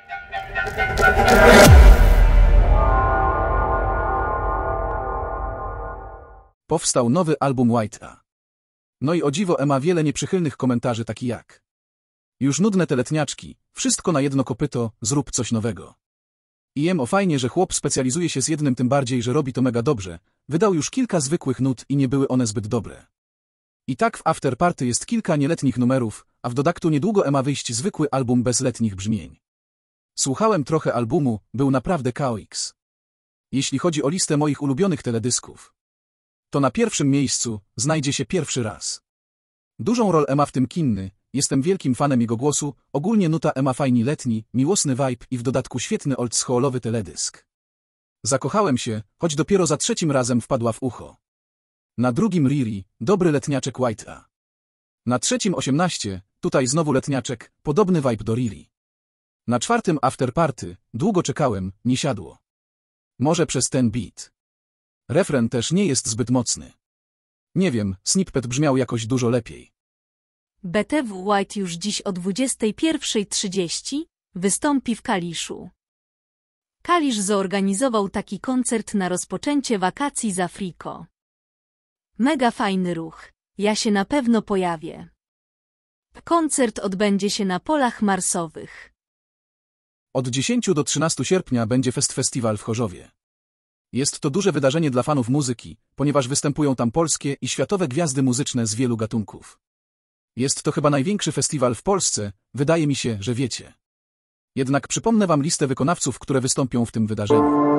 Powstał nowy album White'a. No i o dziwo ma wiele nieprzychylnych komentarzy takich jak: już nudne te letniaczki, wszystko na jedno kopyto, zrób coś nowego. I o fajnie, że chłop specjalizuje się z jednym, tym bardziej, że robi to mega dobrze, wydał już kilka zwykłych nut i nie były one zbyt dobre. I tak w After Party jest kilka nieletnich numerów, a w dodatku niedługo ma wyjść zwykły album bez letnich brzmień. Słuchałem trochę albumu, był naprawdę KOX. Jeśli chodzi o listę moich ulubionych teledysków, to na pierwszym miejscu znajdzie się Pierwszy raz. Dużą rolę ma w tym Kinny, jestem wielkim fanem jego głosu, ogólnie nuta ma fajny letni, miłosny vibe i w dodatku świetny oldschoolowy teledysk. Zakochałem się, choć dopiero za trzecim razem wpadła w ucho. Na drugim Riri, dobry letniaczek White'a. Na trzecim 18, tutaj znowu letniaczek, podobny vibe do Riri. Na czwartym After Party, długo czekałem, nie siadło. Może przez ten beat. Refren też nie jest zbyt mocny. Nie wiem, snippet brzmiał jakoś dużo lepiej. BTW White już dziś o 21:30 wystąpi w Kaliszu. Kalisz zorganizował taki koncert na rozpoczęcie wakacji z Afriko. Mega fajny ruch, ja się na pewno pojawię. Koncert odbędzie się na polach marsowych. Od 10 do 13 sierpnia będzie festiwal w Chorzowie. Jest to duże wydarzenie dla fanów muzyki, ponieważ występują tam polskie i światowe gwiazdy muzyczne z wielu gatunków. Jest to chyba największy festiwal w Polsce, wydaje mi się, że wiecie. Jednak przypomnę wam listę wykonawców, które wystąpią w tym wydarzeniu.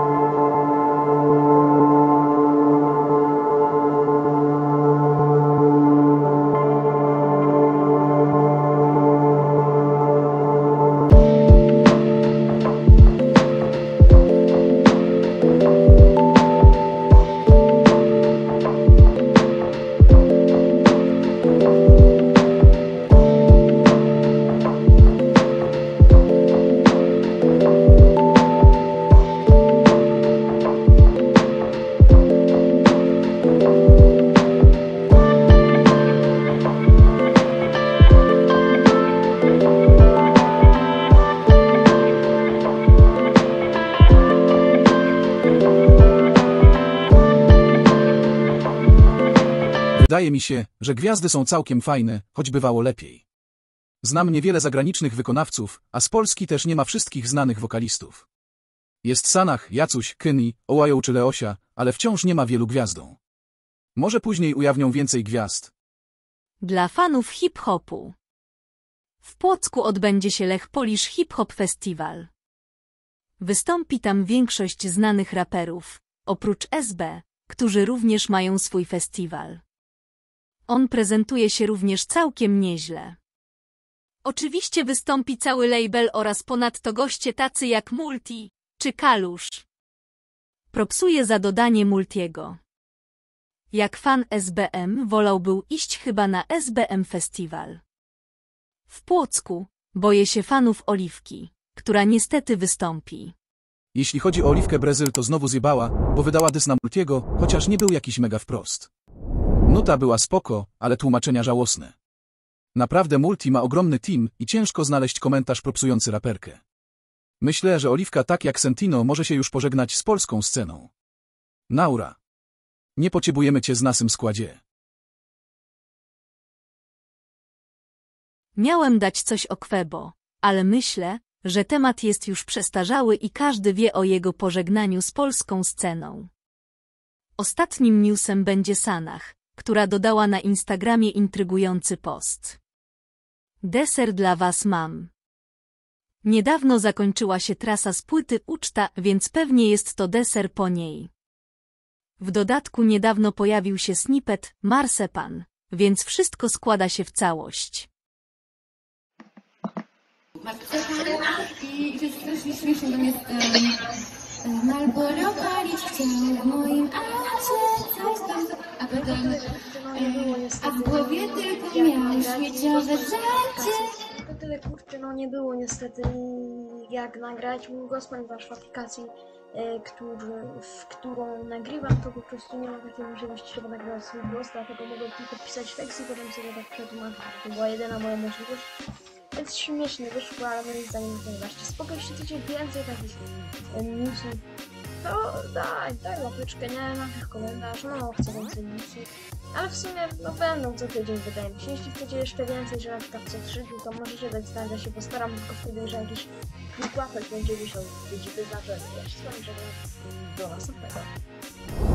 Wydaje mi się, że gwiazdy są całkiem fajne, choć bywało lepiej. Znam niewiele zagranicznych wykonawców, a z Polski też nie ma wszystkich znanych wokalistów. Jest Sanach, Jacuś, Kyni, Ołają czy Leosia, ale wciąż nie ma wielu gwiazdą. Może później ujawnią więcej gwiazd. Dla fanów hip-hopu. W Płocku odbędzie się Lech Polish Hip Hop Festival. Wystąpi tam większość znanych raperów, oprócz SB, którzy również mają swój festiwal. On prezentuje się również całkiem nieźle. Oczywiście wystąpi cały label oraz ponadto goście tacy jak Multi czy Kalusz. Propsuję za dodanie Multiego. Jak fan SBM wolałby iść chyba na SBM Festiwal. W Płocku boję się fanów Oliwki, która niestety wystąpi. Jeśli chodzi o Oliwkę Brezyl, to znowu zjebała, bo wydała dys na Multiego, chociaż nie był jakiś mega wprost. Nuta była spoko, ale tłumaczenia żałosne. Naprawdę Multi ma ogromny team i ciężko znaleźć komentarz propsujący raperkę. Myślę, że Oliwka tak jak Sentino może się już pożegnać z polską sceną. Naura. Nie potrzebujemy cię z nasym składzie. Miałem dać coś o Quebo, ale myślę, że temat jest już przestarzały i każdy wie o jego pożegnaniu z polską sceną. Ostatnim newsem będzie Sanach, która dodała na Instagramie intrygujący post. Deser dla was mam. Niedawno zakończyła się trasa z płyty Uczta, więc pewnie jest to deser po niej. W dodatku niedawno pojawił się snippet Marsepan, więc wszystko składa się w całość. I to jest strasznie śmieszne, tam jest Marlboro palić chciał w moim aucie, coś tam, a potem a w głowie tylko miał śmieciowe żarcie. To tyle, kurczę, no nie było niestety jak nagrać mój głos, ponieważ w aplikacji, w którą nagrywam, to po prostu nie ma takiej możliwości, żeby nagrywać swój głos, dlatego mogę tylko pisać tekst i potem sobie tak przetłumaczyć. To była jedyna moja możliwość. Jest śmieszny, wyszło, ale moim zdaniem to nie warto. Spoko, jeśli chcecie więcej takich newsów, to daj łapeczkę, nie? Napisz komentarz, no chcę więcej newsów. Ale w sumie, no będą co tydzień, wydaje mi się. Jeśli chcecie jeszcze więcej, że na przykład co 3 dni, to możecie dać znać, ja się postaram, tylko wtedy, że jakiś klip łapek będzie wisiał, będzie wyznaczony. Ja się z wami żegnam. Do następnego.